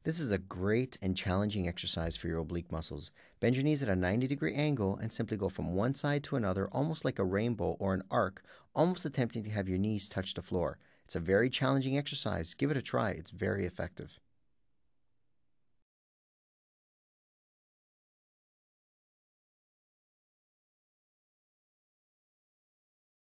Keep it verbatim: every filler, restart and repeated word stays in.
This is a great and challenging exercise for your oblique muscles. Bend your knees at a ninety degree angle and simply go from one side to another, almost like a rainbow or an arc, almost attempting to have your knees touch the floor. It's a very challenging exercise. Give it a try. It's very effective.